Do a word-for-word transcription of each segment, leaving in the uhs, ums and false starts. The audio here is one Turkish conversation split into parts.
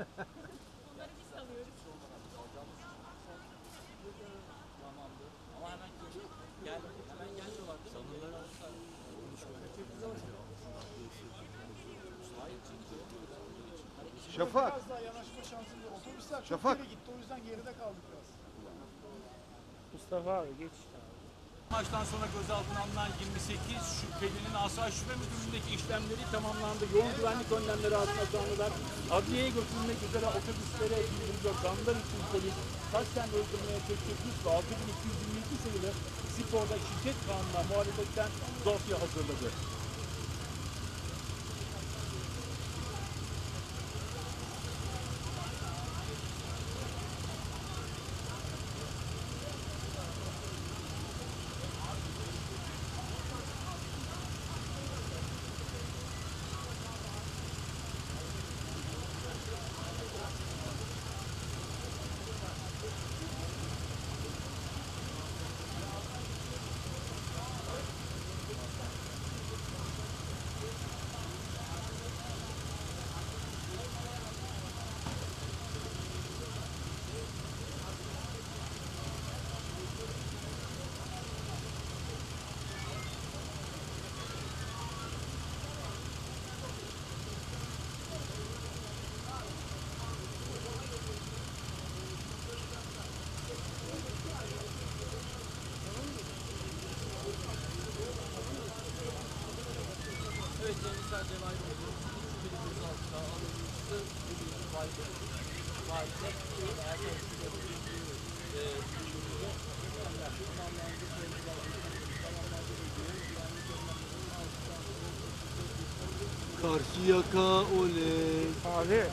Bunları biz alıyoruz. Ama hemen gel, hemen gelmiyorlar değil mi? Şafak. Biraz daha yanaşma şansımız var. Otobüsler çok Şafak. geri gitti. O yüzden geride kaldık biraz. Mustafa abi geç işte abi. Maçtan sonra gözaltına alınan yirmi sekiz şüphelinin asayiş şube müdürlüğündeki işlemleri tamamlandı. Yoğun güvenlik önlemleri altında zanlılar adliyeye götürülmek üzere otobüslere bindiriliyor. Zanlılar için polis kasten öldürmeye teşebbüs ve altı bin iki yüz yirmi iki sayılı sporda şiddet kanununa muhalefetten dosya hazırladı. Evet, Cengiz Cevahir oldu. Bir gözaltına alınmıştı. Bugün valide, valide eğer konusunda bulunduğu tamamlandı. Tamamlandı ediyor. Güvenlik önlemlerinin altından Karşıyaka oley. Abi.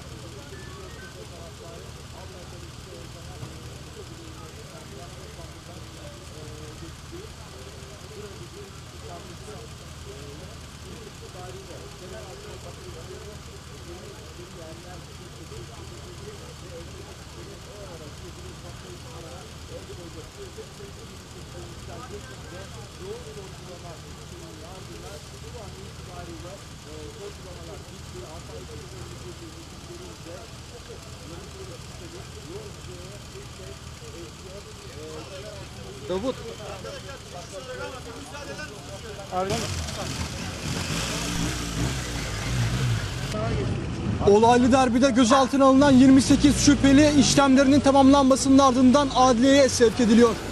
Davut. Abi. Olaylı derbide gözaltına alınan yirmi sekiz şüpheli işlemlerinin tamamlanmasının ardından adliyeye sevk ediliyor.